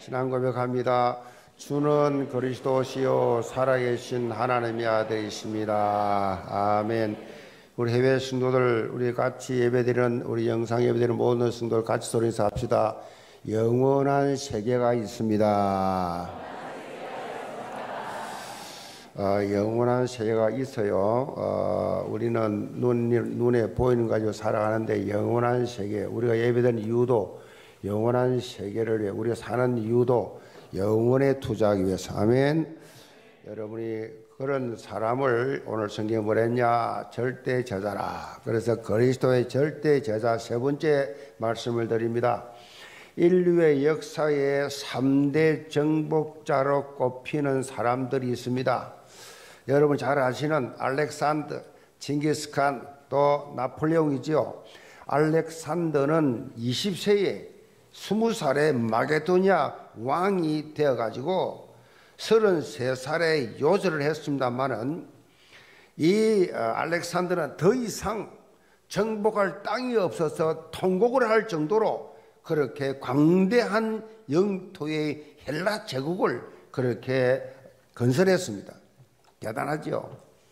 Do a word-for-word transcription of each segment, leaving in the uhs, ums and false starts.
신앙 고백합니다. 주는 그리스도시요 살아계신 하나님의 아들이십니다. 아멘. 우리 해외 성도들, 우리 같이 예배드리는, 우리 영상 예배드리는 모든 성도들 같이 소리내서 합시다. 영원한 세계가 있습니다. 어, 영원한 세계가 있어요. 어, 우리는 눈, 눈에 보이는 거 가지고 살아가는데 영원한 세계, 우리가 예배드리는 이유도 영원한 세계를 위해, 우리가 사는 이유도 영원에 투자하기 위해서. 아멘. 여러분이 그런 사람을 오늘 성경에 뭐라 했냐? 절대 제자라. 그래서 그리스도의 절대 제자 세 번째 말씀을 드립니다. 인류의 역사에 삼 대 정복자로 꼽히는 사람들이 있습니다. 여러분 잘 아시는 알렉산더, 징기스칸, 또 나폴레옹이지요. 알렉산더는 이십 세에 스무 살에 마게도니아 왕이 되어가지고 서른세 살에 요절을 했습니다만은 이 알렉산더는 더 이상 정복할 땅이 없어서 통곡을 할 정도로 그렇게 광대한 영토의 헬라 제국을 그렇게 건설했습니다. 대단하죠.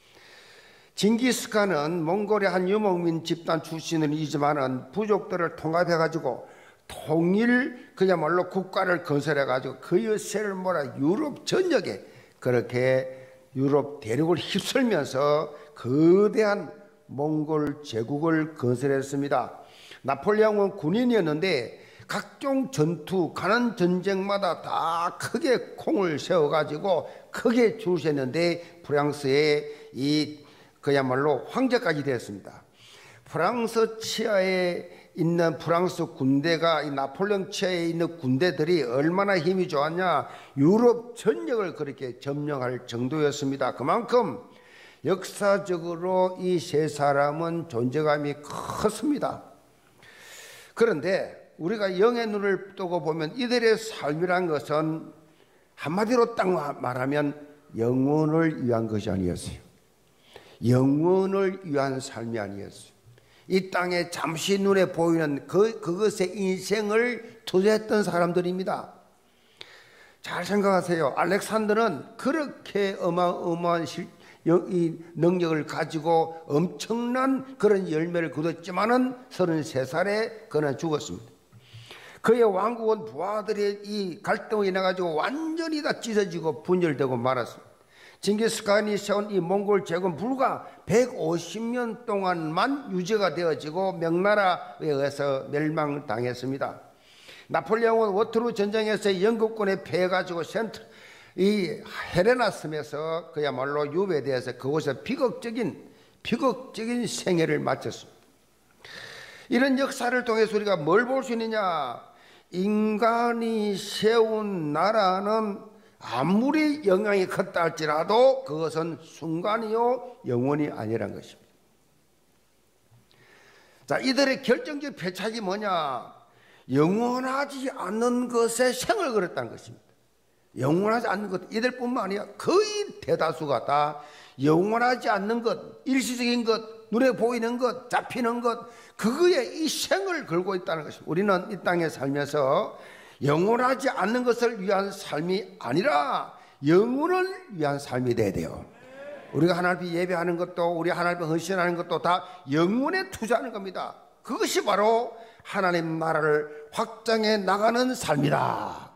징기스칸은 몽골의 한 유목민 집단 출신이지만은 부족들을 통합해가지고 통일 그야말로 국가를 건설해가지고 그 여세를 몰아 유럽 전역에 그렇게 유럽 대륙을 휩쓸면서 거대한 몽골 제국을 건설했습니다. 나폴레옹은 군인이었는데 각종 전투, 가는 전쟁마다 다 크게 콩을 세워가지고 크게 주셨는데 프랑스의 이 그야말로 황제까지 되었습니다. 프랑스 치하에 있는 프랑스 군대가 이 나폴레옹 치하에 있는 군대들이 얼마나 힘이 좋았냐? 유럽 전역을 그렇게 점령할 정도였습니다. 그만큼 역사적으로 이 세 사람은 존재감이 컸습니다. 그런데 우리가 영의 눈을 뜨고 보면 이들의 삶이란 것은 한마디로 딱 말하면 영원을 위한 것이 아니었어요. 영원을 위한 삶이 아니었어요. 이 땅에 잠시 눈에 보이는 그, 그것에 인생을 투자했던 사람들입니다. 잘 생각하세요. 알렉산더는 그렇게 어마어마한 실, 이 능력을 가지고 엄청난 그런 열매를 거뒀지만은 서른세 살에 그는 죽었습니다. 그의 왕국은 부하들의 이 갈등으로 인해 가지고 완전히 다 찢어지고 분열되고 말았습니다. 징기스칸이 세운 이 몽골 제국은 불과 백오십 년 동안만 유지가 되어지고 명나라에 의해서 멸망당했습니다. 나폴레옹은 워터루 전쟁에서 영국군에 패해가지고 센트 이 헤레나 섬에서 그야말로 유배되어서 그곳에 비극적인 비극적인 생애를 마쳤습니다. 이런 역사를 통해서 우리가 뭘 볼 수 있느냐? 인간이 세운 나라는 아무리 영향이 컸다 할지라도 그것은 순간이요 영원이 아니란 것입니다. 자, 이들의 결정적 패착이 뭐냐? 영원하지 않는 것에 생을 걸었다는 것입니다. 영원하지 않는 것, 이들뿐만 아니라 거의 대다수가 다 영원하지 않는 것, 일시적인 것, 눈에 보이는 것, 잡히는 것, 그거에 이 생을 걸고 있다는 것입니다. 우리는 이 땅에 살면서 영원하지 않는 것을 위한 삶이 아니라 영원을 위한 삶이 돼야 돼요. 우리가 하나님 예배하는 것도, 우리 하나님 헌신하는 것도 다 영원에 투자하는 겁니다. 그것이 바로 하나님 나라를 확장해 나가는 삶이다.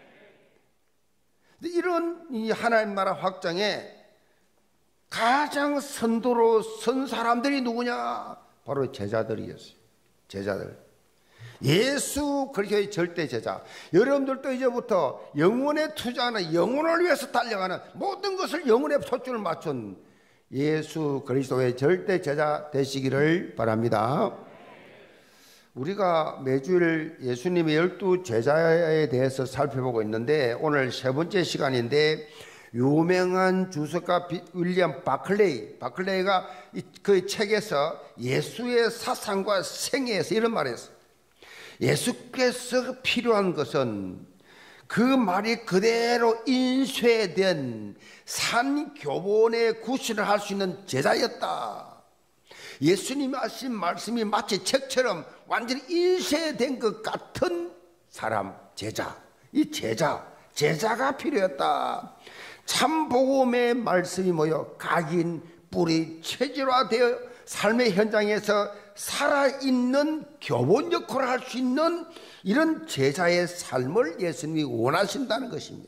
이런 이 하나님 나라 확장에 가장 선도로 선 사람들이 누구냐? 바로 제자들이었어요. 제자들. 예수 그리스도의 절대 제자. 여러분들도 이제부터 영혼에 투자하는, 영혼을 위해서 달려가는, 모든 것을 영혼에 초점을 맞춘 예수 그리스도의 절대 제자 되시기를 바랍니다. 우리가 매주일 예수님의 열두 제자에 대해서 살펴보고 있는데 오늘 세 번째 시간인데, 유명한 주석가 윌리엄 바클레이, 바클레이가 그 책에서 예수의 사상과 생애에서 이런 말을 했어요. 예수께서 필요한 것은 그 말이 그대로 인쇄된 산교본의 구실을 할 수 있는 제자였다. 예수님이 하신 말씀이 마치 책처럼 완전히 인쇄된 것 같은 사람, 제자. 이 제자, 제자가 필요했다. 참 복음의 말씀이 모여 각인, 뿌리, 체질화되어 삶의 현장에서 살아있는 교본 역할을 할 수 있는 이런 제자의 삶을 예수님이 원하신다는 것입니다.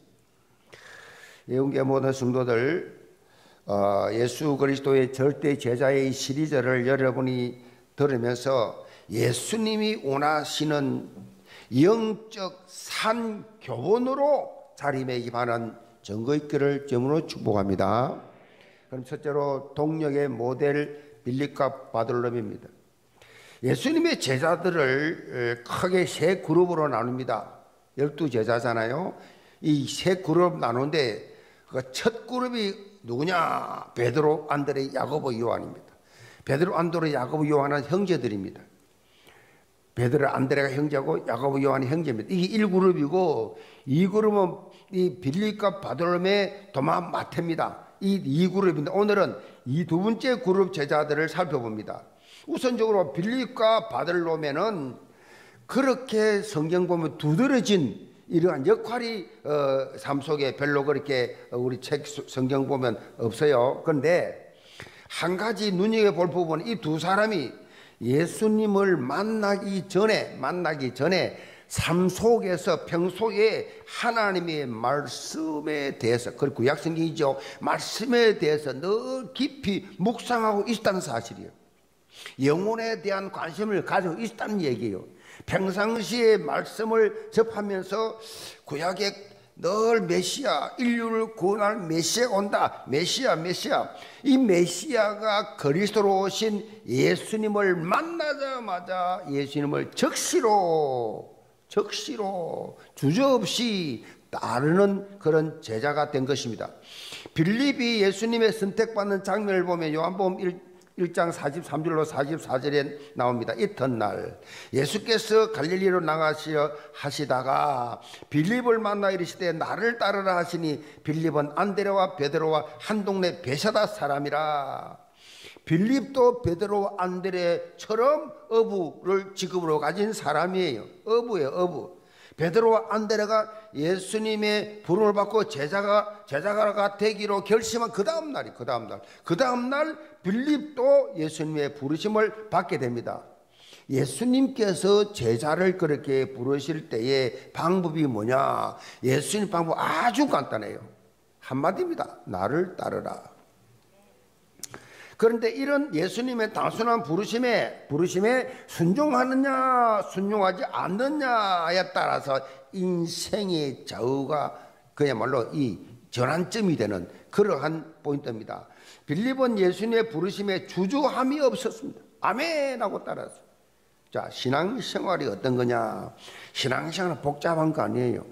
예언계 모든 성도들, 어, 예수 그리스도의 절대 제자의 시리즈를 여러분이 들으면서 예수님이 원하시는 영적 산 교본으로 자리매김하는 증거 있기를 점으로 축복합니다. 그럼 첫째로 동력의 모델 빌립과 바돌롬입니다. 예수님의 제자들을 크게 세 그룹으로 나눕니다. 열두 제자잖아요. 이 세 그룹 나누는데 그 첫 그룹이 누구냐? 베드로, 안드레, 야고보, 요한입니다. 베드로, 안드레, 야고보, 요한은 형제들입니다. 베드로, 안드레가 형제고 야고보, 요한이 형제입니다. 이게 일 그룹이고 이 그룹은 이 빌립과 바돌롬의 도마, 마태입니다. 이 이 그룹인데 오늘은 이 두 번째 그룹 제자들을 살펴봅니다. 우선적으로 빌립과 바돌롬에는 그렇게 성경 보면 두드러진 이러한 역할이 어, 삶 속에 별로 그렇게 우리 책 성경 보면 없어요. 그런데 한 가지 눈여겨볼 부분은 이 두 사람이 예수님을 만나기 전에 만나기 전에 삶 속에서 평소에 하나님의 말씀에 대해서, 그 구약 성경이죠, 말씀에 대해서 늘 깊이 묵상하고 있다는 사실이에요. 영혼에 대한 관심을 가지고 있다는 얘기예요. 평상시에 말씀을 접하면서 구약에 늘 메시아, 인류를 구원할 메시아가 온다, 메시아 메시아 이 메시아가 그리스도로 오신 예수님을 만나자마자 예수님을 적시로 적시로 주저없이 따르는 그런 제자가 된 것입니다. 빌립이 예수님의 선택받는 장면을 보면 요한복음 일 장 사십삼 절로 사십사 절에 나옵니다. 이튿날 예수께서 갈릴리로 나가시어 하시다가 빌립을 만나 이르시되 나를 따르라 하시니 빌립은 안드레와 베드로와 한 동네 베사다 사람이라. 빌립도 베드로와 안드레처럼 어부를 직업으로 가진 사람이에요. 어부예요, 어부. 베드로와 안드레가 예수님의 부름을 받고 제자가 제자가 되기로 결심한 그 다음 날이 그 다음 날. 그 다음 날 빌립도 예수님의 부르심을 받게 됩니다. 예수님께서 제자를 그렇게 부르실 때의 방법이 뭐냐? 예수님 방법 아주 간단해요. 한마디입니다. 나를 따르라. 그런데 이런 예수님의 단순한 부르심에, 부르심에 순종하느냐, 순종하지 않느냐에 따라서 인생의 좌우가 그야말로 이 전환점이 되는 그러한 포인트입니다. 빌립은 예수님의 부르심에 주저함이 없었습니다. 아멘 하고 따라서. 자, 신앙생활이 어떤 거냐? 신앙생활은 복잡한 거 아니에요.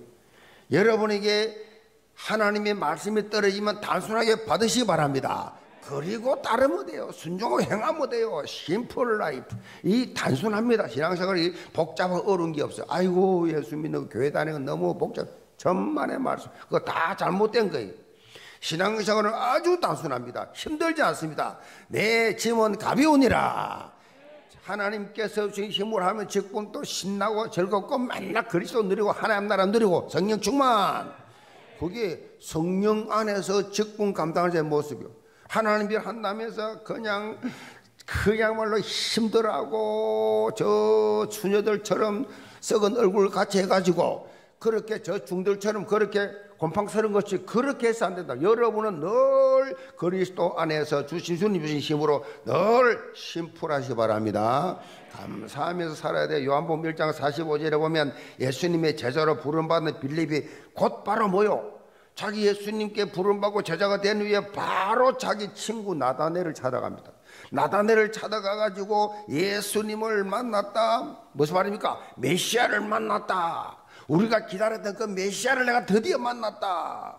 여러분에게 하나님의 말씀이 떨어지면 단순하게 받으시기 바랍니다. 그리고 따르면 돼요. 순종을 행하면 돼요. 심플 라이프. 이 단순합니다. 신앙생활이 복잡하고 어려운 게 없어요. 아이고 예수 믿는 교회 다니는 건 너무 복잡. 천만의 말씀. 그거 다 잘못된 거예요. 신앙생활은 아주 단순합니다. 힘들지 않습니다. 내 짐은 가벼우니라. 하나님께서 주신 힘을 하면 직분도 신나고 즐겁고 맨날 그리스도 누리고 하나님 나라 누리고 성령 충만. 그게 성령 안에서 직분 감당하는 모습이요. 하나님 일 한다면서 그냥 그야말로 힘들어하고 저 수녀들처럼 썩은 얼굴 같이 해가지고 그렇게 저 중들처럼 그렇게 곰팡스러운 것이 그렇게 해서 안 된다. 여러분은 늘 그리스도 안에서 주신 주님 주신 힘으로 늘 심플하시기 바랍니다. 감사하면서 살아야 돼요. 요한복음 일 장 사십오 절에 보면 예수님의 제자로 부름받는 빌립이 곧바로 뭐요? 자기 예수님께 부름받고 제자가 된 후에 바로 자기 친구 나다넬을 찾아갑니다. 나다넬을 찾아가가지고 예수님을 만났다. 무슨 말입니까? 메시아를 만났다. 우리가 기다렸던 그 메시아를 내가 드디어 만났다.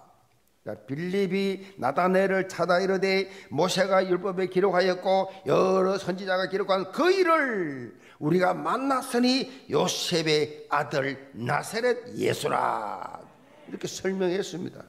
빌립이 나다넬을 찾아 이르되 모세가 율법에 기록하였고 여러 선지자가 기록한 그 일을 우리가 만났으니 요셉의 아들 나사렛 예수라. 이렇게 설명했습니다.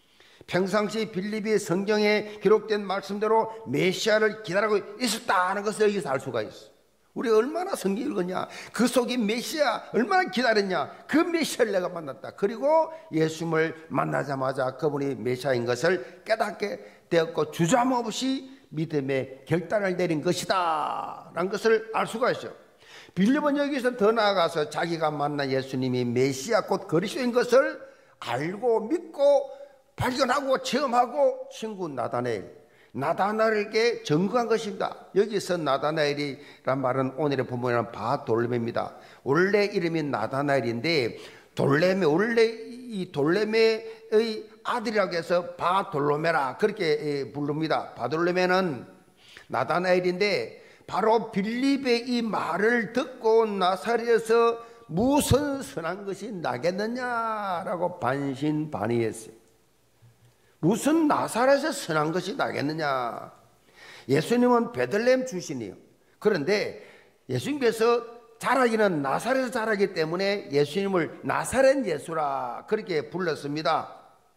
평상시 빌립이 성경에 기록된 말씀대로 메시아를 기다리고 있었다는 것을 여기서 알 수가 있어. 우리 얼마나 성경 읽었냐. 그 속에 메시아 얼마나 기다렸냐. 그 메시아를 내가 만났다. 그리고 예수님을 만나자마자 그분이 메시아인 것을 깨닫게 되었고 주저함없이 믿음의 결단을 내린 것이다 라는 것을 알 수가 있어요. 빌립은 여기서 더 나아가서 자기가 만난 예수님이 메시아 곧 그리스도인 것을 알고 믿고 발견하고 체험하고 친구 나다나엘 나다나엘에게 증거한 것입니다. 여기서 나다나엘이란 말은 오늘의 본문에는 바돌레메입니다. 원래 이름이 나다나엘인데 돌레메 원래 이 돌레메의 아들이라고 해서 바돌로메라 그렇게 부릅니다. 바돌레메는 나다나엘인데 바로 빌립의 이 말을 듣고 나사렛에서 무슨 선한 것이 나겠느냐라고 반신반의했어요. 무슨 나사렛에서 선한 것이 나겠느냐. 예수님은 베들레헴 출신이에요. 그런데 예수님께서 자라기는 나사렛에서 자라기 때문에 예수님을 나사렛 예수라 그렇게 불렀습니다.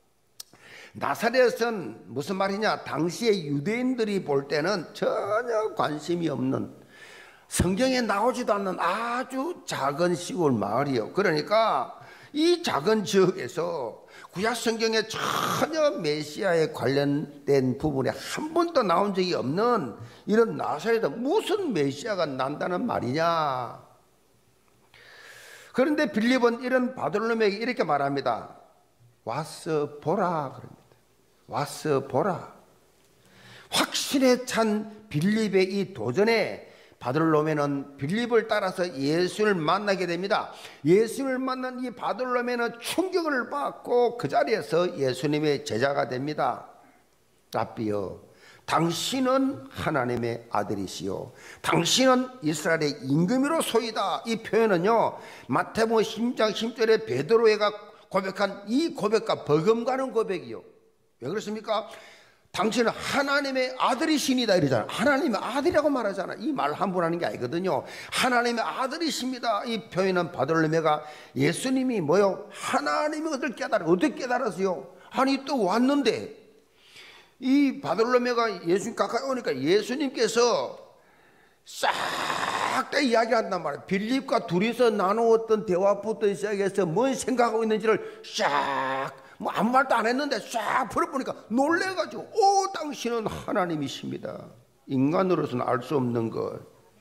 나사렛은 무슨 말이냐. 당시에 유대인들이 볼 때는 전혀 관심이 없는 성경에 나오지도 않는 아주 작은 시골 마을이요. 그러니까 이 작은 지역에서 구약 성경에 전혀 메시아에 관련된 부분에 한 번도 나온 적이 없는 이런 나사렛에 무슨 메시아가 난다는 말이냐. 그런데 빌립은 이런 바돌로메에게 이렇게 말합니다. 와서 보라 그럽니다. 와서 보라. 확신에 찬 빌립의 이 도전에 바돌로메는 빌립을 따라서 예수를 만나게 됩니다. 예수를 만난 이 바돌로메는 충격을 받고 그 자리에서 예수님의 제자가 됩니다. 랍비여, 당신은 하나님의 아들이시요 당신은 이스라엘의 임금이로소이다. 이 표현은요 마태복음 십 장 십 절에 베드로가 고백한 이 고백과 버금가는 고백이요. 왜 그렇습니까? 당신은 하나님의 아들이십니다 이러잖아요. 하나님의 아들이라고 말하잖아요. 이 말 함부로 하는 게 아니거든요. 하나님의 아들이십니다. 이 표현은 바돌로메가 예수님이 뭐요? 하나님의 것을 깨달아. 어떻게 깨달았어요? 아니 또 왔는데 이 바돌로메가 예수님 가까이 오니까 예수님께서 싹 다 이야기한단 말이에요. 빌립과 둘이서 나누었던 대화부터 시작해서 뭔 생각하고 있는지를 싹 뭐 아무 말도 안 했는데 싹 풀어보니까 놀래가지고 오 당신은 하나님이십니다. 인간으로서는 알 수 없는 것.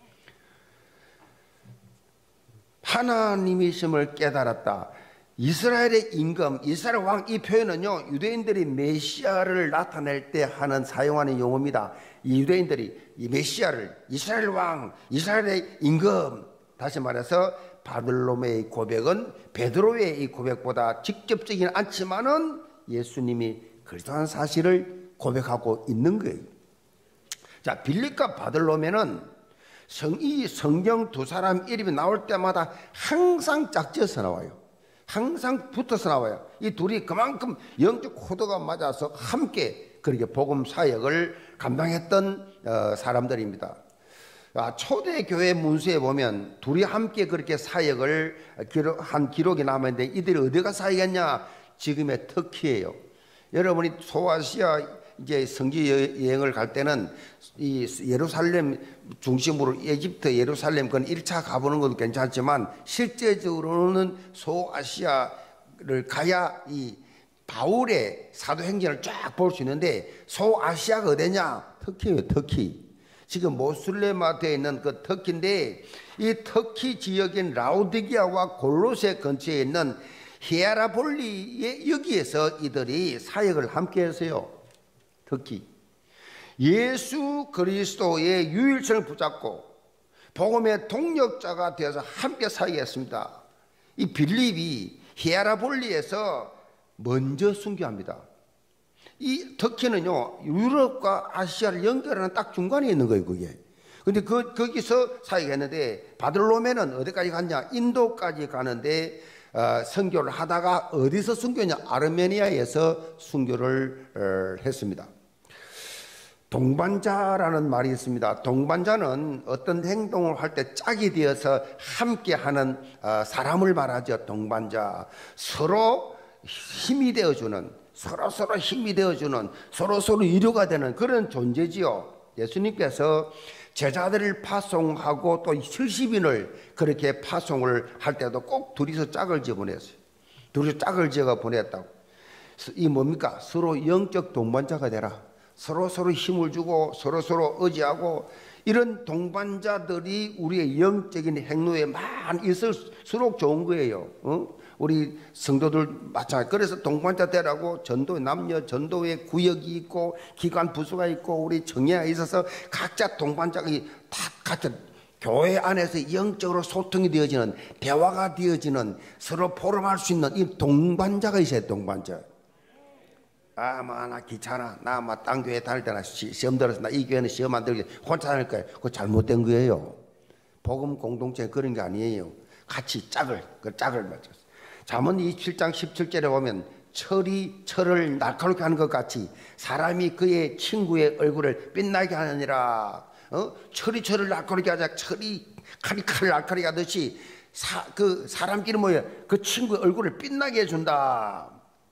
하나님이심을 깨달았다. 이스라엘의 임금, 이스라엘 왕 이 표현은요 유대인들이 메시아를 나타낼 때 하는 사용하는 용어입니다. 이 유대인들이 이 메시아를 이스라엘 왕, 이스라엘의 임금, 다시 말해서 바돌로메의 고백은 베드로의 이 고백보다 직접적이진 않지만은 예수님이 그리스도라는 사실을 고백하고 있는 거예요. 자, 빌립과 바돌로메는 성, 이 성경 두 사람 이름이 나올 때마다 항상 짝지어서 나와요. 항상 붙어서 나와요. 이 둘이 그만큼 영적 코드가 맞아서 함께 그렇게 복음 사역을 감당했던 어, 사람들입니다. 아, 초대교회 문서에 보면 둘이 함께 그렇게 사역을 기록, 한 기록이 남아있는데 이들이 어디가 사역했냐? 지금의 터키예요. 여러분이 소아시아 이제 성지 여행을 갈 때는 이 예루살렘 중심으로 이집트 예루살렘 그건 일 차 가보는 것도 괜찮지만 실제적으로는 소아시아를 가야 이 바울의 사도행전을 쫙 볼 수 있는데 소아시아가 어디냐? 터키예요. 터키. 지금 모슬레마트에 있는 그 터키인데 이 터키 지역인 라우디기아와 골로새 근처에 있는 히에라폴리의 여기에서 이들이 사역을 함께 했어요. 터키. 예수 그리스도의 유일성을 붙잡고 복음의 동력자가 되어서 함께 사역했습니다. 이 빌립이 히에라폴리에서 먼저 순교합니다. 이 터키는요 유럽과 아시아를 연결하는 딱 중간에 있는 거예요. 그게. 근데 그, 거기서 사역했는데 바돌로메는 어디까지 갔냐? 인도까지 가는데 어, 선교를 하다가 어디서 순교했냐? 아르메니아에서 순교를 어, 했습니다. 동반자라는 말이 있습니다. 동반자는 어떤 행동을 할 때 짝이 되어서 함께하는 어, 사람을 말하죠. 동반자. 서로 힘이 되어주는, 서로 서로 힘이 되어주는, 서로 서로 위로가 되는 그런 존재지요. 예수님께서 제자들을 파송하고 또 칠십 인을 그렇게 파송을 할 때도 꼭 둘이서 짝을 지어 보냈어요. 둘이서 짝을 지어 보냈다고. 이 뭡니까? 서로 영적 동반자가 되라. 서로 서로 힘을 주고 서로 서로 의지하고, 이런 동반자들이 우리의 영적인 행로에 많이 있을수록 좋은 거예요. 어? 우리 성도들 마찬가지. 그래서 동반자 되라고 전도, 남녀 전도회 구역이 있고 기관 부수가 있고 우리 정예가 있어서 각자 동반자가 다 같은 교회 안에서 영적으로 소통이 되어지는, 대화가 되어지는, 서로 포럼할 수 있는 이 동반자가 있어요. 동반자. 아, 뭐, 나 귀찮아. 나, 막, 딴 교회 다닐 때나 시험 들어서 나 이 교회는 시험 안 들게 혼자 다닐 거예요. 그거 잘못된 거예요. 복음 공동체 그런 게 아니에요. 같이 짝을, 그 짝을 맞췄어요. 잠언 이십칠 장 십칠 절에 보면 철이 철을 날카롭게 하는 것 같이 사람이 그의 친구의 얼굴을 빛나게 하느니라. 어? 철이 철을 날카롭게 하자. 철이 칼이 칼을 날카롭게 하듯이 사, 그 사람끼리 뭐야? 그 친구의 얼굴을 빛나게 해준다.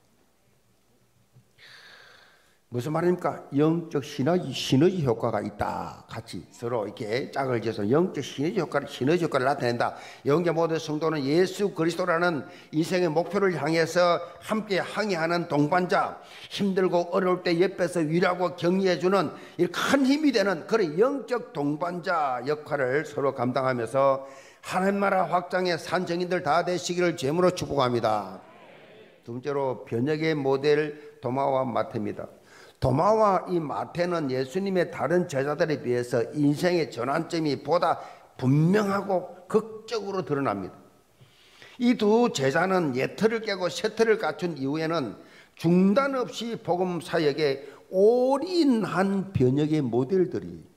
무슨 말입니까? 영적 시너지, 시너지 효과가 있다. 같이 서로 이렇게 짝을 지어서 영적 시너지 효과를, 시너지 효과를 나타낸다. 영계 모든 성도는 예수 그리스도라는 인생의 목표를 향해서 함께 항해하는 동반자, 힘들고 어려울 때 옆에서 위로하고 격려해주는 큰 힘이 되는 그런 영적 동반자 역할을 서로 감당하면서 하나님 나라 확장의 산정인들 다 되시기를 제물로 축복합니다. 두 번째로 변혁의 모델 도마와 마태입니다. 도마와 이 마태는 예수님의 다른 제자들에 비해서 인생의 전환점이 보다 분명하고 극적으로 드러납니다. 이 두 제자는 옛틀을 깨고 새틀을 갖춘 이후에는 중단 없이 복음 사역에 올인한 변혁의 모델들이,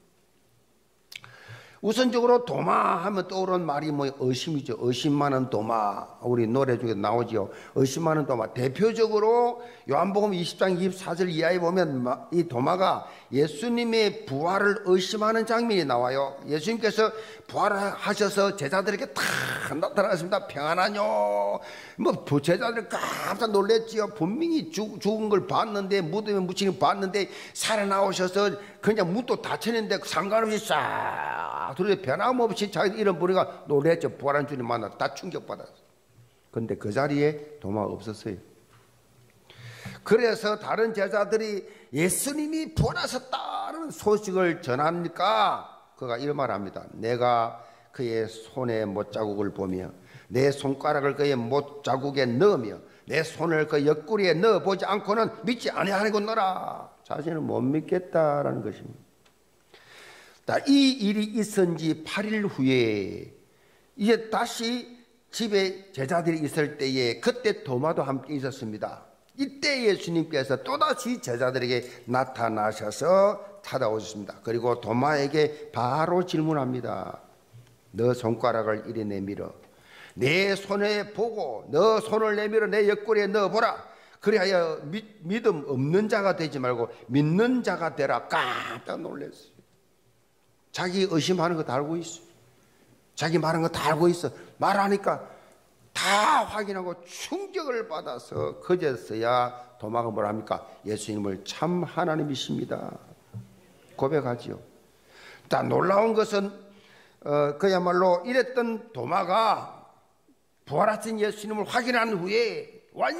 우선적으로 도마 하면 떠오르는 말이 뭐 의심이죠. 의심 많은 도마. 우리 노래 중에 나오죠. 의심 많은 도마. 대표적으로 요한복음 이십 장 이십사 절 이하에 보면 이 도마가 예수님의 부활을 의심하는 장면이 나와요. 예수님께서 부활하셔서 제자들에게 다 나타났습니다. 평안하뇨. 뭐 제자들 깜짝 놀랬지요. 분명히 죽, 죽은 걸 봤는데, 무덤에 묻힌 걸 봤는데 살아나오셔서 그냥 문도 닫혔는데 상관없이 싹 둘이 변함없이 자기 이름 부르니까 놀랬죠. 부활한 주님 만나 다 충격받았어요. 그런데 그 자리에 도마가 없었어요. 그래서 다른 제자들이 예수님이 부활하셨다는 소식을 전합니까? 그가 이런 말을 합니다. 내가 그의 손에 못자국을 보며 내 손가락을 그의 못자국에 넣으며 내 손을 그 옆구리에 넣어보지 않고는 믿지 아니하는구나. 자신을 못 믿겠다라는 것입니다. 이 일이 있은 지 팔 일 후에 이제 다시 집에 제자들이 있을 때에 그때 도마도 함께 있었습니다. 이때 예수님께서 또다시 제자들에게 나타나셔서 찾아오셨습니다. 그리고 도마에게 바로 질문합니다. 너 손가락을 이리 내밀어 내 손에 보고 너 손을 내밀어 내 옆구리에 넣어보라. 그리하여 믿, 믿음 없는 자가 되지 말고 믿는 자가 되라. 깜짝 놀랐어요. 자기 의심하는 거 다 알고 있어. 자기 말하는 거 다 알고 있어. 말하니까 다 확인하고 충격을 받아서 그제서야 도마가 뭐라 합니까? 예수님을 참 하나님이십니다 고백하지요. 다 놀라운 것은 어, 그야말로 이랬던 도마가 부활하신 예수님을 확인한 후에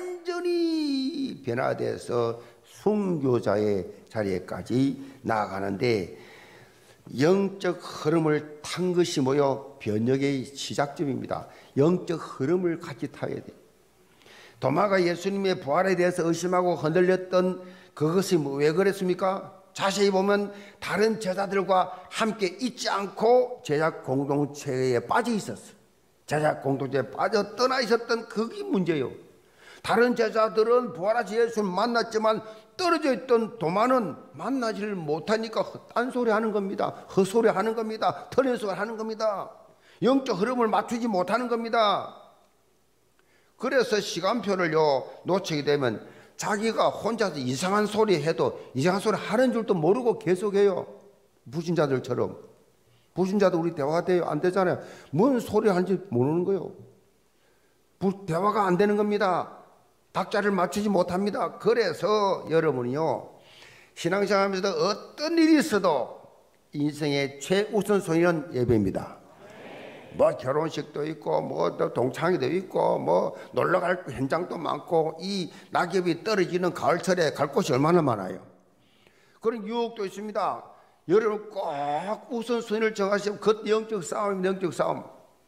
완전히 변화돼서 순교자의 자리에까지 나아가는데, 영적 흐름을 탄 것이 뭐요? 변혁의 시작점입니다. 영적 흐름을 같이 타야 돼요. 도마가 예수님의 부활에 대해서 의심하고 흔들렸던 그것이 왜 그랬습니까? 자세히 보면 다른 제자들과 함께 있지 않고 제자 공동체에 빠져 있었어요. 제자 공동체에 빠져 떠나 있었던 그게 문제예요. 다른 제자들은 부활하신 예수를 만났지만 떨어져 있던 도마는 만나지를 못하니까 딴소리 하는 겁니다. 헛소리 하는 겁니다. 틀린 소리 하는 겁니다. 영적 흐름을 맞추지 못하는 겁니다. 그래서 시간표를요 놓치게 되면 자기가 혼자서 이상한 소리 해도 이상한 소리 하는 줄도 모르고 계속해요. 불신자들처럼. 불신자도 우리 대화가 돼요? 안 되잖아요. 뭔 소리 하는지 모르는 거예요. 대화가 안 되는 겁니다. 박자를 맞추지 못합니다. 그래서 여러분이요 신앙생활하면서 어떤 일이 있어도 인생의 최우선순위는 예배입니다. 뭐 결혼식도 있고 뭐 또 동창회도 있고 뭐 놀러 갈 현장도 많고 이 낙엽이 떨어지는 가을철에 갈 곳이 얼마나 많아요. 그런 유혹도 있습니다. 여러분 꼭 우선순위를 정하시면 그 영적 싸움, 영적 싸움.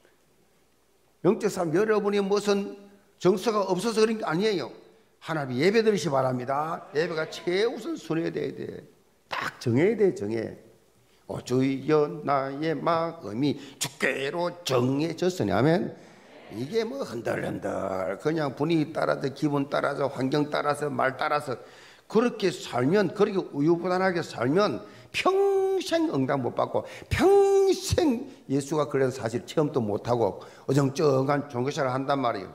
영적 싸움, 여러분이 무슨 정서가 없어서 그런 게 아니에요. 하나님 예배 드리시 바랍니다. 예배가 최우선순위에 돼야 돼. 딱 정해야 돼, 정해. 오 주여 나의 마음이 주께로 정해졌으니 하면 이게 뭐 흔들흔들 그냥 분위기 따라서 기분 따라서 환경 따라서 말 따라서 그렇게 살면, 그렇게 우유부단하게 살면 평생 응답 못 받고 평생 예수가 그런 사실 체험도 못하고 어정쩡한 종교생활을 한단 말이에요.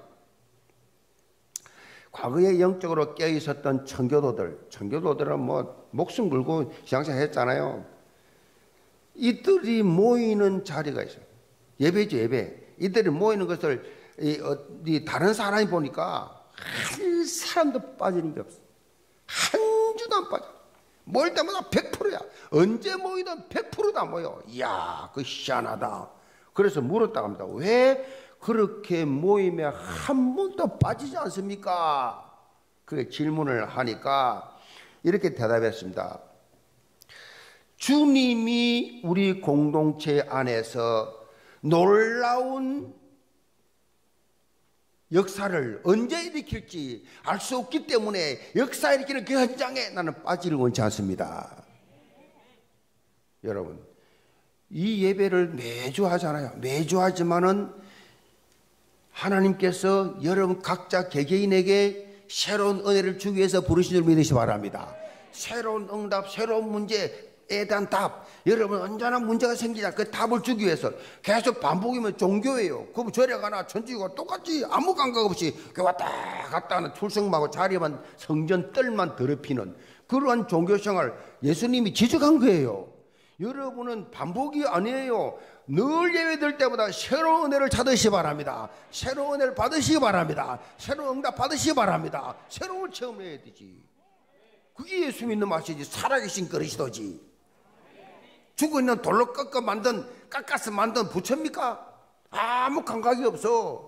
과거에 영적으로 깨어있었던 청교도들, 청교도들은 뭐 목숨 걸고 신앙생활 했잖아요. 이들이 모이는 자리가 있어요. 예배죠, 예배. 이들이 모이는 것을 이, 어, 이 다른 사람이 보니까 한 사람도 빠지는 게 없어. 한 주도 안 빠져. 모일 때마다 백 퍼센트야. 언제 모이든 백 퍼센트 다 모여. 이야, 그 희한하다. 그래서 물었다고 합니다. 왜 그렇게 모임에 한 번도 빠지지 않습니까? 그 질문을 하니까 이렇게 대답했습니다. 주님이 우리 공동체 안에서 놀라운 역사를 언제 일으킬지 알 수 없기 때문에 역사 일으키는 그 현장에 나는 빠지를 원치 않습니다. 여러분, 이 예배를 매주 하잖아요. 매주 하지만은 하나님께서 여러분 각자 개개인에게 새로운 은혜를 주기 위해서 부르신 줄 믿으시 바랍니다. 새로운 응답, 새로운 문제에 대한 답. 여러분 언제나 문제가 생기자 그 답을 주기 위해서 계속 반복이면 종교예요. 그럼 절에 가나 천주교가 똑같이 아무 감각 없이 왔다 갔다 하는 출석하고 자리만 성전 뜰만 더럽히는 그러한 종교생활 예수님이 지적한 거예요. 여러분은 반복이 아니에요. 늘 예배될 때보다 새로운 은혜를 찾으시기 바랍니다. 새로운 은혜를 받으시기 바랍니다. 새로운 응답 받으시기 바랍니다. 새로운 체험을 해야 되지. 그게 예수 믿는 맛이지. 살아계신 그리스도지. 죽어있는 돌로 깎아 만든, 깎아서 만든 부처입니까? 아무 감각이 없어.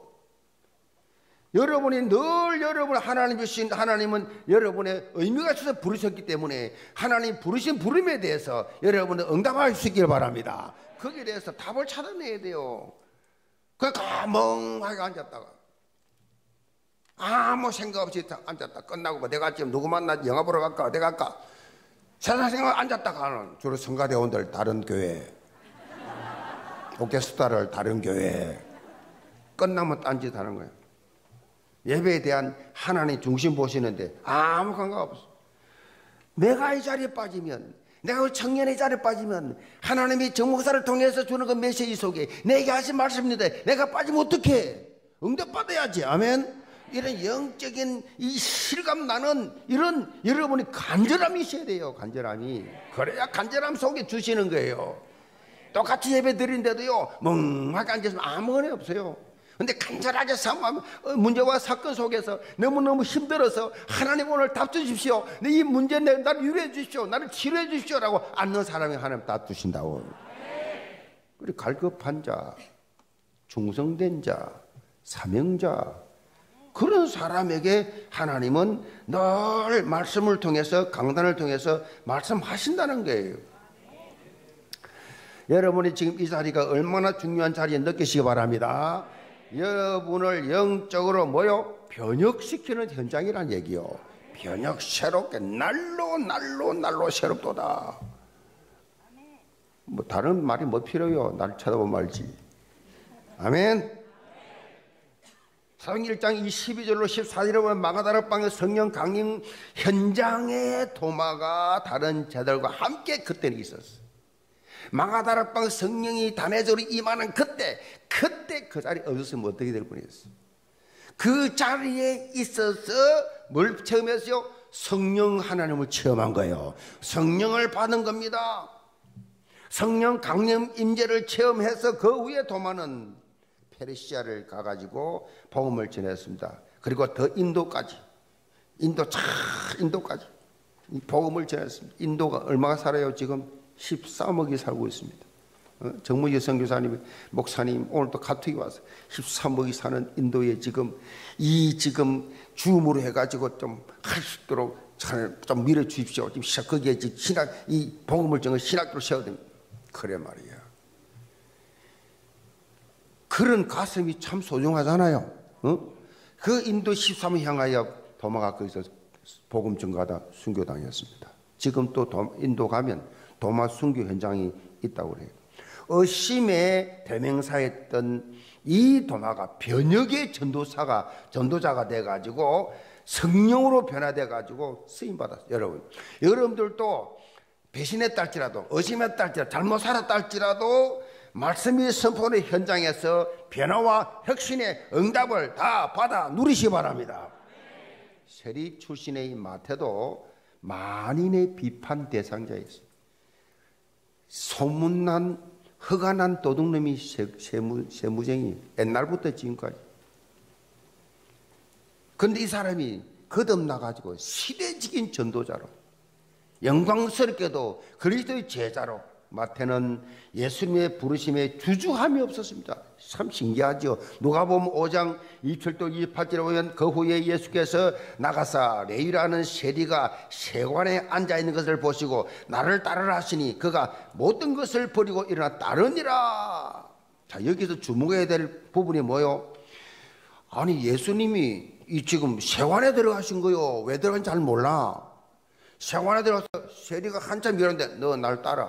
여러분이 늘 여러분 하나님 주신 하나님은 여러분의 의미가 있어서 부르셨기 때문에 하나님 부르신 부름에 대해서 여러분은 응답할 수 있기를 바랍니다. 거기에 대해서 답을 찾아내야 돼요. 그러니까 멍하게 앉았다가 아무 생각 없이 앉았다 끝나고 내가 지금 누구 만나 영화 보러 갈까 어디 갈까 세상 생각 앉았다가는 주로 성가대원들 다른 교회 오케스트라를 다른 교회 끝나면 딴짓 하는 거예요. 예배에 대한 하나님 중심 보시는데 아무 감각 없어. 내가 이 자리에 빠지면, 내가 청년의 자리에 빠지면 하나님이 정목사를 통해서 주는 그 메시지 속에 내게 하신 말씀인데 내가 빠지면 어떡해? 응답받아야지. 아멘. 이런 영적인 이 실감 나는 이런 여러분이 간절함이 있어야 돼요. 간절함이. 그래야 간절함 속에 주시는 거예요. 똑같이 예배 드리는데도요 멍하게 앉아있으면 아무 은혜 없어요. 근데 간절하게 사모하면 문제와 사건 속에서 너무너무 힘들어서 하나님 오늘 답 주십시오. 이 문제 내 나를 유래해 주십시오. 나를 치료해 주십시오. 라고 앉는 사람이 하나님 답 주신다고. 그리고 갈급한 자, 충성된 자, 사명자 그런 사람에게 하나님은 늘 말씀을 통해서 강단을 통해서 말씀하신다는 거예요. 여러분이 지금 이 자리가 얼마나 중요한 자리에 느끼시기 바랍니다. 여러분을 영적으로 뭐요? 변혁시키는 현장이란 얘기요. 변혁 새롭게 날로 날로 날로 새롭도다. 뭐 다른 말이 뭐 필요해요? 날 쳐다보면 말지. 아멘. 사도행전 일 장 이십이 절로 십사 절에 보면 마가다락방의 성령 강림 현장에 도마가 다른 제자들과 함께 그때는 있었어. 마가다락방 성령이 단회적으로 임하는 그때 그때 그 자리에 없었으면 어떻게 될 뻔했어. 그 자리에 있어서 뭘 체험했어요? 성령 하나님을 체험한 거예요. 성령을 받은 겁니다. 성령 강림 임재를 체험해서 그 위에 도마는 페르시아를 가가지고 복음을 전했습니다. 그리고 더 인도까지 인도 차 인도까지 이 복음을 전했습니다. 인도가 얼마가 살아요 지금? 십삼억이 살고 있습니다. 어? 정무재 선교사님, 목사님 오늘 또 카톡이 와서 십삼억이 사는 인도에 지금 이 지금 줌으로 해가지고 좀 할 수 있도록 좀 밀어 주십시오. 지금 시작 거기에 신학 이 복음을 정말 신학교로 세워야 됩니다. 그래 말이야. 그런 가슴이 참 소중하잖아요. 어? 그 인도 십삼 을 향하여 도마가 거기서 복음 전가하다 순교당했습니다. 지금 또 인도 가면 도마 순교 현장이 있다고 그래요. 어심의 대명사였던 이 도마가 변혁의 전도사가 전도자가 돼가지고 성령으로 변화돼가지고 쓰임받았어요. 여러분, 여러분들도 배신했다 할지라도 의심했다 할지라도 잘못 살았다 할지라도 말씀이 선포의 현장에서 변화와 혁신의 응답을 다 받아 누리시기 바랍니다. 세리 출신의 이 마태도 만인의 비판 대상자였어요. 소문난 허가난 도둑놈이 세무, 세무쟁이 옛날부터 지금까지. 그런데 이 사람이 거듭나가지고 시대적인 전도자로 영광스럽게도 그리스도의 제자로 마태는 예수님의 부르심에 주저함이 없었습니다. 참 신기하죠. 누가복음 오 장 이십칠 절 이십팔 절에 보면 그 후에 예수께서 나가사 레위라는 세리가 세관에 앉아있는 것을 보시고 나를 따르라 하시니 그가 모든 것을 버리고 일어나 따르니라. 자, 여기서 주목해야 될 부분이 뭐요? 아니 예수님이 이 지금 세관에 들어가신 거요. 왜 들어간지 잘 몰라. 세관에 들어가서 세리가 한참 이러는데 너 날 따라.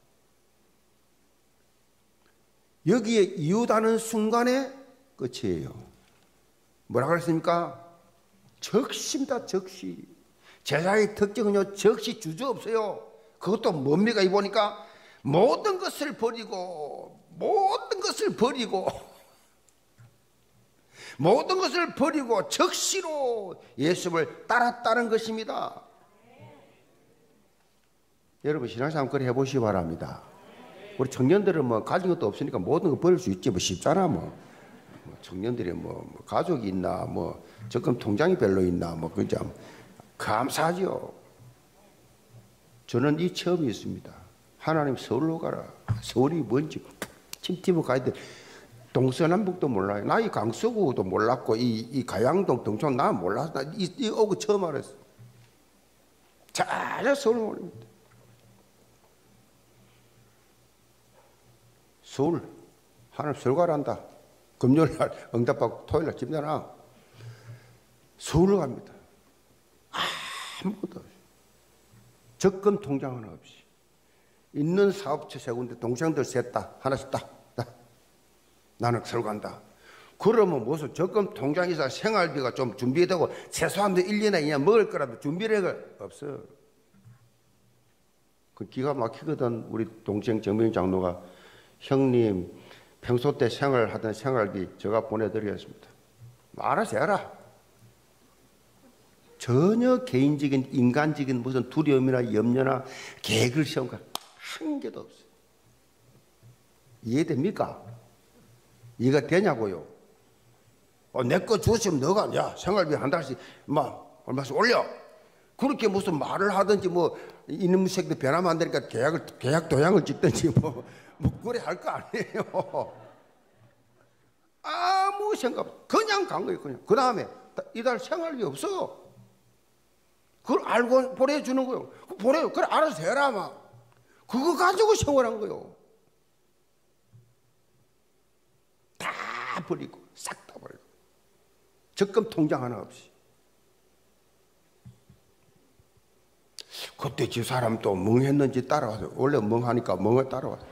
여기에 이웃하는 순간에 끝이에요. 뭐라 그랬습니까? 적시입니다. 적시. 제자의 특징은요, 적시 주저 없어요. 그것도 뭡니까? 이 보니까 모든 것을 버리고 모든 것을 버리고 모든 것을 버리고 적시로 예수를 따랐다는 것입니다. 여러분 신앙생활 그래 해보시기 바랍니다. 우리 청년들은 뭐 가진 것도 없으니까 모든 거 버릴 수 있지 뭐 쉽잖아 뭐. 뭐 청년들이 뭐, 뭐 가족이 있나 뭐 적금 통장이 별로 있나 뭐 그죠. 감사하죠. 저는 이 체험이 있습니다. 하나님 서울로 가라. 서울이 뭔지 침티브 가야 돼. 동서남북도 몰라요. 나 이 강서구도 몰랐고 이, 이 가양동 동촌 나 몰랐어. 나 이, 이 오고 처음 알았어. 잘 서울 모릅니다. 서울 하나님 서울 가란다. 금요일날 응답받고 토요일날 집 내놔. 서울로 갑니다. 아무것도 없이 적금 통장 하나 없이 있는 사업체 세 군데 동생들 셋 다 하나씩 딱 나는 서울 간다. 그러면 무슨 적금 통장에서 생활비가 좀 준비되고 최소한도 일 년에 그냥 먹을 거라도 준비를 해가 없어. 그 기가 막히거든. 우리 동생 정명 장로가 형님 평소 때 생활하던 생활비 제가 보내드리겠습니다. 알아서 해라. 전혀 개인적인 인간적인 무슨 두려움이나 염려나 계획을 세운 거 한 개도 없어요. 이해됩니까? 이해가 되냐고요? 어, 내 거 주시면 너가 야 생활비 한 달씩 막 얼마씩 올려. 그렇게 무슨 말을 하든지 뭐 이놈의 새끼들 변하면 안 되니까 계약을 계약 도장을 찍든지 뭐, 뭐 그래 할 거 아니에요. 아무 생각 그냥 간 거예요. 그냥 그 다음에 이달 생활비 없어. 그걸 알고 보내주는 거예요. 보내요. 그래 알아서 해라 막. 그거 가지고 생활한 거예요. 다 버리고 싹 다 버리고 적금 통장 하나 없이. 그때 저 사람 또 멍했는지 따라와서 원래 멍하니까 멍을 따라와서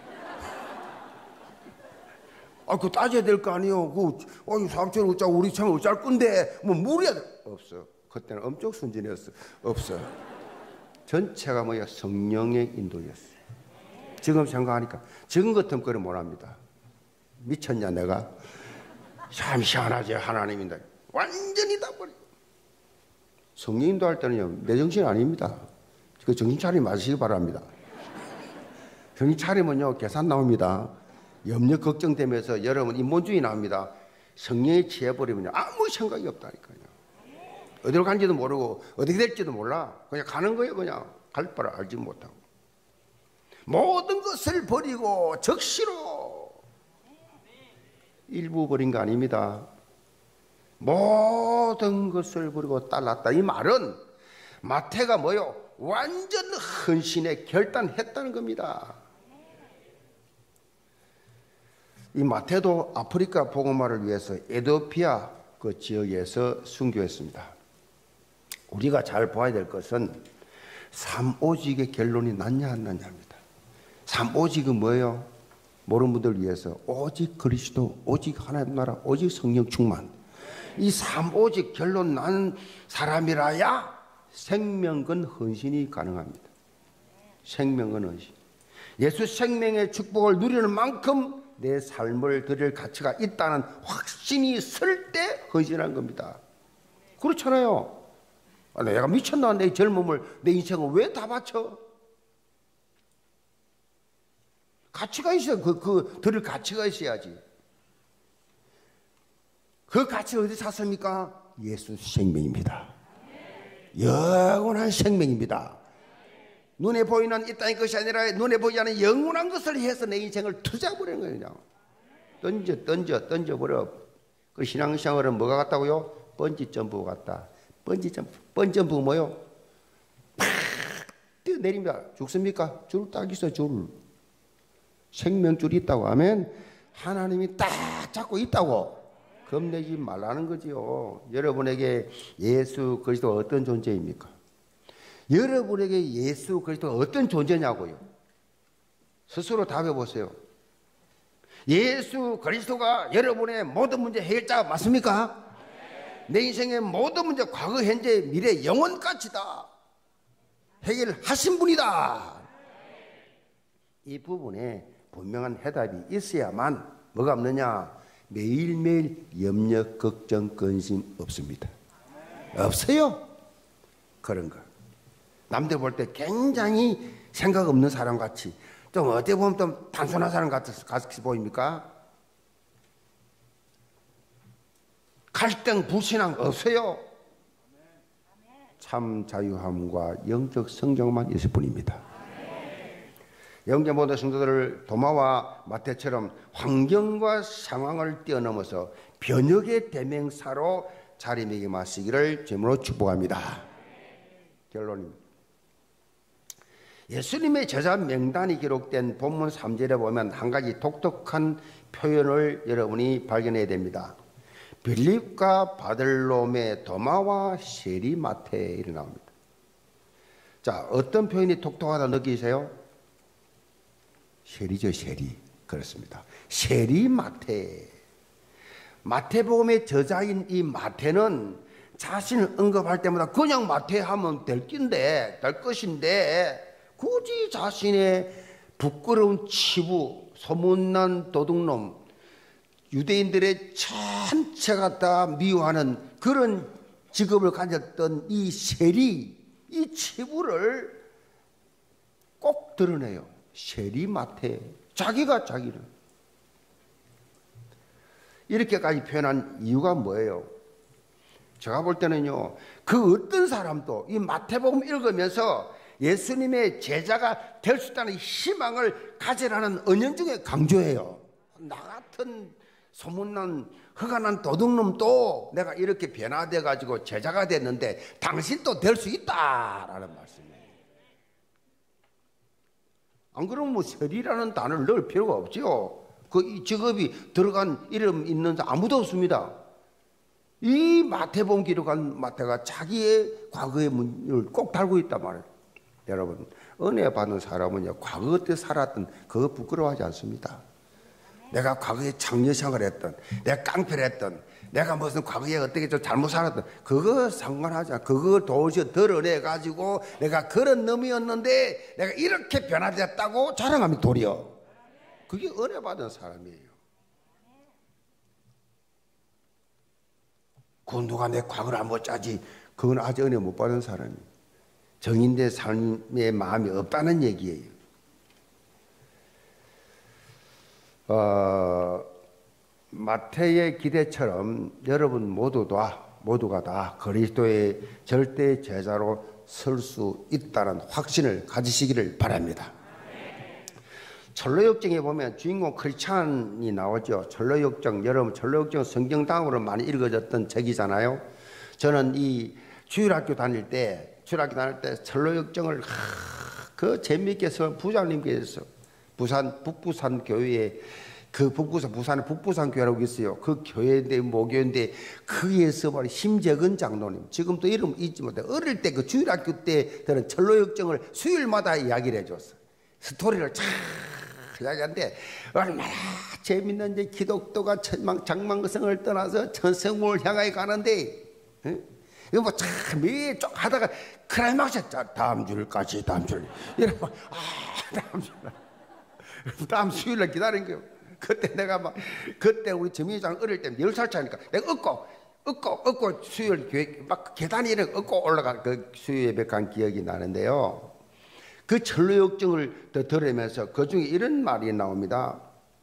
아, 그거 따져야 될 거 아니에요. 그, 어이, 사업체는 어쩌고 우리 참 어쩔 건데, 뭐, 물어야 돼. 없어. 그때는 엄청 순진했어. 없어. 전체가 뭐야? 성령의 인도였어. 지금 생각하니까, 지금 같은 거는 못 합니다. 미쳤냐, 내가? 참 희한하지, 하나님인데. 완전히 다 버리고. 성령 인도할 때는요, 내 정신 아닙니다. 그 정신 차리지 마시기 바랍니다. 정신 차리면요, 계산 나옵니다. 염려 걱정되면서 여러분 인본주의 나옵니다. 성령에 취해버리면 아무 생각이 없다니까요. 어디로 간지도 모르고 어떻게 될지도 몰라. 그냥 가는 거예요. 그냥 갈 바를 알지 못하고. 모든 것을 버리고 적시로 일부 버린 거 아닙니다. 모든 것을 버리고 따랐다. 이 말은 마태가 뭐요? 완전 헌신에 결단했다는 겁니다. 이 마태도 아프리카 복음화를 위해서 에티오피아 그 지역에서 순교했습니다. 우리가 잘 봐야 될 것은 삼오직의 결론이 낫냐 안 낫냐입니다. 삼오직은 뭐예요? 모르는 분들 위해서 오직 그리스도, 오직 하나님 나라, 오직 성령 충만. 이 삼오직 결론 난 사람이라야 생명건 헌신이 가능합니다. 생명건 헌신. 예수 생명의 축복을 누리는 만큼 내 삶을 드릴 가치가 있다는 확신이 설 때 헌신한 겁니다. 그렇잖아요. 아, 내가 미쳤나? 내 젊음을, 내 인생을 왜 다 바쳐? 가치가 있어요. 그, 그, 드릴 가치가 있어야지. 그 가치를 어디 샀습니까? 예수 생명입니다. 영원한 생명입니다. 눈에 보이는 이 땅의 것이 아니라 눈에 보이지 않는 영원한 것을 위해서 내 인생을 투자해버리는 거예요. 그냥. 던져, 던져, 던져버려. 그 신앙생활은 뭐가 같다고요? 번지점프 같다. 번지점프. 번지점프 뭐요? 팍! 뛰어내립니다. 죽습니까? 줄 딱 있어, 줄. 생명줄이 있다고 하면 하나님이 딱 잡고 있다고. 겁내지 말라는 거지요. 여러분에게 예수 그리스도가 어떤 존재입니까? 여러분에게 예수 그리스도가 어떤 존재냐고요. 스스로 답해 보세요. 예수 그리스도가 여러분의 모든 문제 해결자가 맞습니까? 내 인생의 모든 문제, 과거, 현재, 미래, 영원까지 다 해결하신 분이다. 이 부분에 분명한 해답이 있어야만 뭐가 없느냐? 매일매일 염려, 걱정, 근심 없습니다. 없어요. 그런 거. 남들 볼 때 굉장히 생각 없는 사람 같이, 좀 어떻게 보면 좀 단순한 사람 같이, 같이 보입니까? 갈등, 불신앙 없어요. 참 자유함과 영적 성장만 있을 뿐입니다. 영계 모든 성도들을 도마와 마태처럼 환경과 상황을 뛰어넘어서 변혁의 대명사로 자리매김하시기를 주님으로 축복합니다. 결론입니다. 예수님의 제자 명단이 기록된 본문 삼 절에 보면 한 가지 독특한 표현을 여러분이 발견해야 됩니다. 빌립과 바들롬의 도마와 세리마테 이렇게 나옵니다. 자, 어떤 표현이 독특하다 느끼세요? 세리죠, 세리. 그렇습니다. 세리마테. 마태복음의 저자인 이 마태는 자신을 언급할 때마다 그냥 마태 하면 될 낀데, 될 것인데, 굳이 자신의 부끄러운 치부, 소문난 도둑놈, 유대인들의 전체가 다 미워하는 그런 직업을 가졌던 이 세리, 이 치부를 꼭 드러내요. 세리마테. 자기가 자기를. 이렇게까지 표현한 이유가 뭐예요? 제가 볼 때는요, 그 어떤 사람도 이 마태복음 읽으면서 예수님의 제자가 될 수 있다는 희망을 가지라는 은연중에 강조해요. 나 같은 소문난 허가난 도둑놈도 내가 이렇게 변화돼 가지고 제자가 됐는데 당신도 될 수 있다라는 말씀이에요. 안 그러면 뭐 세리라는 단어를 넣을 필요가 없죠. 그 이 직업이 들어간 이름 있는 사람 아무도 없습니다. 이 마태복음 기록한 마태가 자기의 과거의 문을 꼭 달고 있단 말이에요. 여러분, 은혜 받는 사람은요, 과거 때 살았던 그거 부끄러워하지 않습니다. 내가 과거에 장려생활을 했던, 내가 깡패를 했던, 내가 무슨 과거에 어떻게 좀 잘못 살았던, 그거 상관하지 않아. 그거 도저히 드러내가지고 내가 그런 놈이었는데 내가 이렇게 변화됐다고 자랑하면 도리어. 그게 은혜 받은 사람이에요. 그 누가 내 과거를 안 못 짜지, 그건 아직 은혜 못 받은 사람이에요. 정인된 삶의 마음이 없다는 얘기예요. 어, 마태의 기대처럼 여러분 모두 다, 모두가 다 그리스도의 절대 제자로 설 수 있다는 확신을 가지시기를 바랍니다. 철로역정에 보면 주인공 크리스찬이 나오죠. 철로역정, 여러분 철로역정 성경당으로 많이 읽어졌던 책이잖아요. 저는 이 주일학교 다닐 때, 주일학교 다닐 때 철로역정을 그 재미있게 서 부장님께서 부산 북부산 교회에 그 북부산 부산에 북부산 교회라고 있어요. 그 교회인데 모교인데 거기에서 말이 심재근 장로님, 지금도 이름 잊지 못해. 어릴 때 그 주일학교 때 들은 철로역정을 수요일마다 이야기를 해줬어. 스토리를 쫙 이야기하는데 얼마나 재밌는 이제 기독교가 천망 장망성을 떠나서 천성문을 향하여 가는데, 응? 이거 뭐 참 매쪽 하다가 클라이막스 다음 주일까지 다음 주일 이러면 아 다음 주일 다음 수요일날 기다린 거예요. 그때 내가 막 그때 우리 정민이장 어릴 때 열 살 차니까 내가 얻고 얻고 얻고 수요일 교회 막 계단에 이렇게 얻고 올라간 그 수요 예배 간 기억이 나는데요. 그 철로역정을 더 들으면서 그 중에 이런 말이 나옵니다.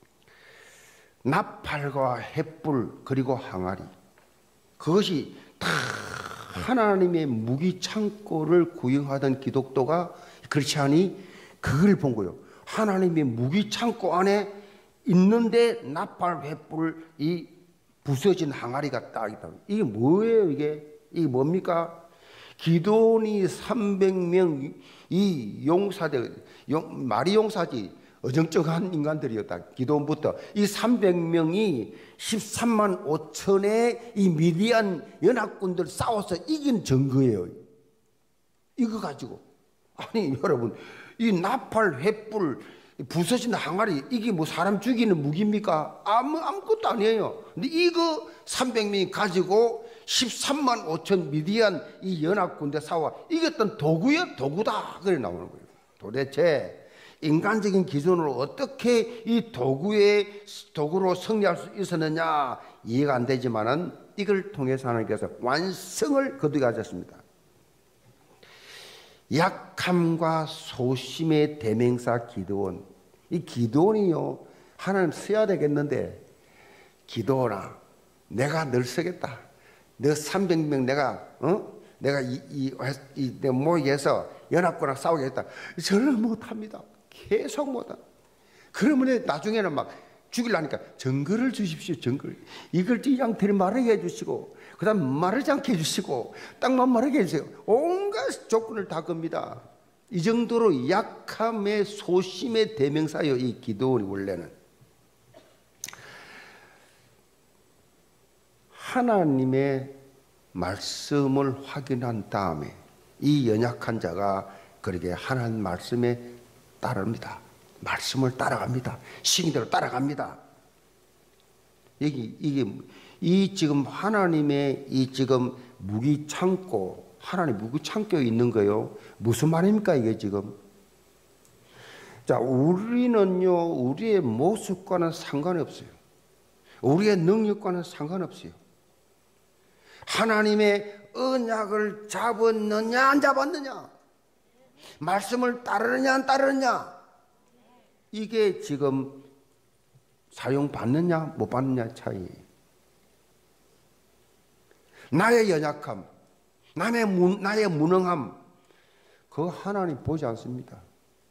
나팔과 횃불 그리고 항아리, 그것이 다 하나님의 무기 창고를 구경하던 기독도가 크리스찬이 그걸 본 거예요. 하나님의 무기 창고 안에 있는데 나팔, 횃불, 이 부서진 항아리가 딱 있다. 이게 뭐예요? 이게 이게 뭡니까? 기도원이 삼백 명 이 용사들, 용, 마리 용사지 어정쩡한 인간들이었다. 기도원부터 이 삼백 명이 십삼만 오천의 이 미디안 연합군들 싸워서 이긴 증거예요. 이거 가지고 아니 여러분, 이 나팔, 횃불, 부서진 항아리, 이게 뭐 사람 죽이는 무기입니까? 아무, 아무것도 아니에요. 근데 이거 삼백 명이 가지고 십삼만 오천 미디안 이 연합군대 싸워 이겼던 도구야, 도구다. 그래 나오는 거예요. 도대체 인간적인 기준으로 어떻게 이 도구의 도구로 승리할 수 있었느냐 이해가 안 되지만은 이걸 통해서 하나님께서 완성을 거두게 하셨습니다. 약함과 소심의 대명사 기드온. 이 기드온이요, 하나님 써야 되겠는데, 기드온아 내가 널 쓰겠다. 너 삼백 명 내가 어 내가 이, 이, 이 내 모의해서 연합군랑 싸우겠다. 저는 못합니다. 계속 못하. 그러면 나중에는 막 죽이려니까 증거를 주십시오. 증거를. 이걸 이 양태를 마르게 해주시고, 그 다음 마르지 않게 해주시고, 땅만 마르게 해주세요. 온갖 조건을 다 겁니다. 이 정도로 약함의 소심의 대명사요, 이 기도원이. 원래는 하나님의 말씀을 확인한 다음에 이 연약한 자가 그렇게 하나님 말씀에 따릅니다. 말씀을 따라갑니다. 시기대로 따라갑니다. 여기 이게 이 지금 하나님의 이 지금 무기 창고, 하나님 무기 창고에 있는 거요. 무슨 말입니까 이게 지금? 자, 우리는요 우리의 모습과는 상관이 없어요. 우리의 능력과는 상관없어요. 하나님의 언약을 잡았느냐 안 잡았느냐, 말씀을 따르느냐 안 따르느냐, 이게 지금 사용받느냐 못 받느냐 차이. 나의 연약함, 나의, 무, 나의 무능함, 그거 하나님 보지 않습니다.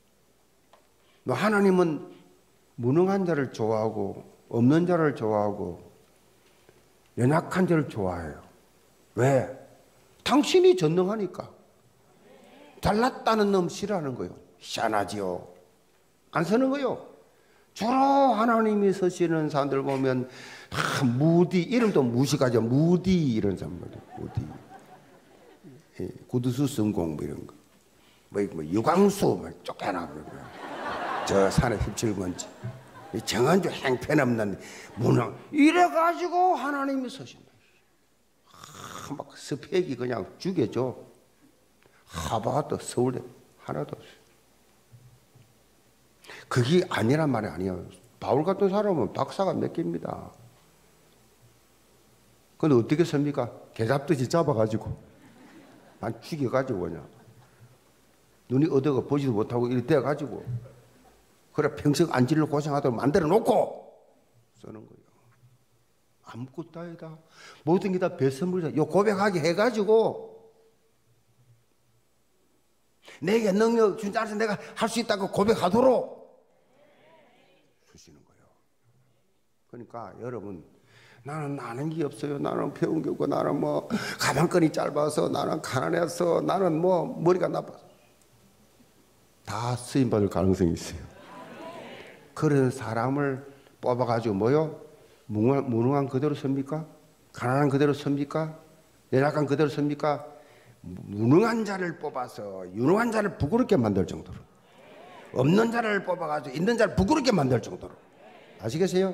하나님은 무능한 자를 좋아하고 없는 자를 좋아하고 연약한 자를 좋아해요. 왜? 당신이 전능하니까. 잘났다는 놈 싫어하는 거요. 희한하지요. 안 서는 거요. 주로 하나님이 서시는 사람들 보면 아, 무디, 이름도 무식하죠. 무디 이런 사람들. 무디. 예, 구두수 성공 뭐 이런 거. 뭐, 뭐 유광수 뭐 쫓겨나 그러고요. 저 산에 십칠 번째. 정한주 행편없는 문화. 이래가지고 하나님이 서신다. 아, 막 스펙이 그냥 죽여줘. 하버드, 서울대 하나도 없어요. 그게 아니란 말이 아니에요. 바울 같은 사람은 박사가 몇 개입니다. 근데 어떻게 섭니까? 개잡듯이 잡아가지고 난 죽여가지고 그냥 눈이 어두워 보지도 못하고 이렇게 돼가지고 그래 평생 안질러 고생하도록 만들어 놓고 쓰는 거예요. 아무것도 아니다. 모든 게 다 배선물이다. 요 고백하게 해가지고 내게 능력 준 자로서 내가 할 수 있다고 고백하도록 그러니까 여러분, 나는 아는 게 없어요. 나는 배운 게 없고, 나는 뭐 가방끈이 짧아서, 나는 가난해서, 나는 뭐 머리가 나빠서. 다 쓰임받을 가능성이 있어요. 그런 사람을 뽑아가지고 뭐요? 무능한, 무능한 그대로 섭니까? 가난한 그대로 섭니까? 연약한 그대로 섭니까? 무능한 자를 뽑아서 유능한 자를 부끄럽게 만들 정도로, 없는 자를 뽑아가지고 있는 자를 부끄럽게 만들 정도로. 아시겠어요?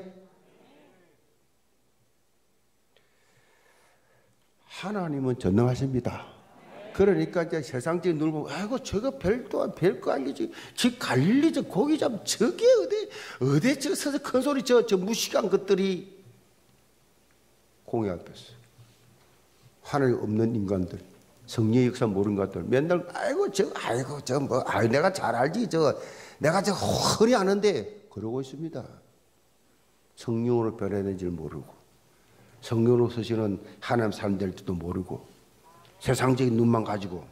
하나님은 전능하십니다. 그러니까 이제 세상적인 눈을 보면, 아이고 저거 별도 별거 아니지, 지 갈릴리 저 고기 잡 저게 어디 어디 저 서서 큰 소리 저 저 무식한 것들이 공의 앞에서 하나님 없는 인간들, 성령의 역사 모르는 것들 맨날 아이고 저 아이고 저 뭐 아이 내가 잘 알지 저 내가 저 훤히 아는데 그러고 있습니다. 성령으로 변해야 되는지를 모르고, 성령으로 서시는 하나님 사람 될 줄도 모르고, 세상적인 눈만 가지고.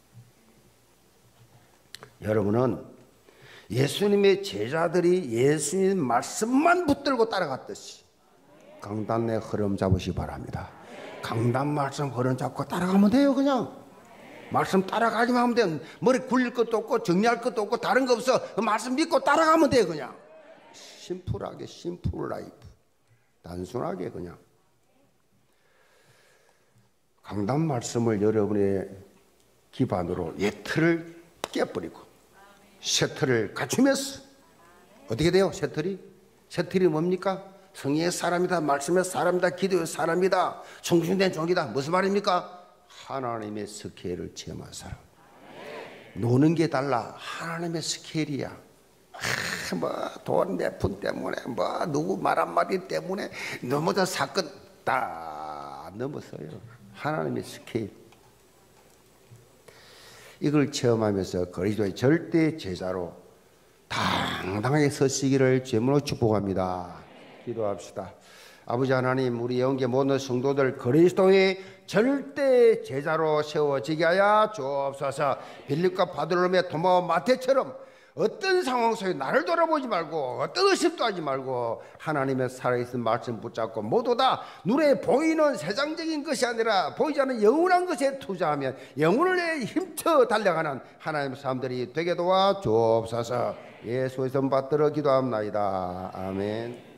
여러분은 예수님의 제자들이 예수님 말씀만 붙들고 따라갔듯이 강단의 흐름 잡으시 바랍니다. 강단 말씀 흐름 잡고 따라가면 돼요. 그냥 말씀 따라가기만 하면 돼요. 머리 굴릴 것도 없고 정리할 것도 없고 다른 거 없어. 그 말씀 믿고 따라가면 돼요. 그냥 심플하게, 심플 라이프, 단순하게 그냥 강단 말씀을 여러분의 기반으로 옛 틀을 깨버리고 새 틀을 갖추면서 어떻게 돼요? 새 틀이? 새 틀이 뭡니까? 성령의 사람이다, 말씀의 사람이다, 기도의 사람이다, 성신된 종이다. 무슨 말입니까? 하나님의 스케일을 체험한 사람. 노는 게 달라. 하나님의 스케일이야. 아, 뭐 돈 몇 푼 때문에 뭐 누구 말 한마디 때문에 넘어져 사건 다 넘었어요. 하나님의 스케일. 이걸 체험하면서 그리스도의 절대 제자로 당당하게 서시기를 주님으로 축복합니다. 기도합시다. 아버지 하나님, 우리 영계 모든 성도들 그리스도의 절대 제자로 세워지게 하여 주옵소서. 빌립과 바돌로메, 도마와 마태처럼 어떤 상황 속에 나를 돌아보지 말고 어떤 의심도 하지 말고 하나님의 살아있는 말씀 붙잡고 모두 다 눈에 보이는 세상적인 것이 아니라 보이지 않는 영원한 것에 투자하면 영혼을 위해 힘쳐 달려가는 하나님의 사람들이 되게 도와 주옵소서. 예수의 손 받들어 기도합나이다. 아멘.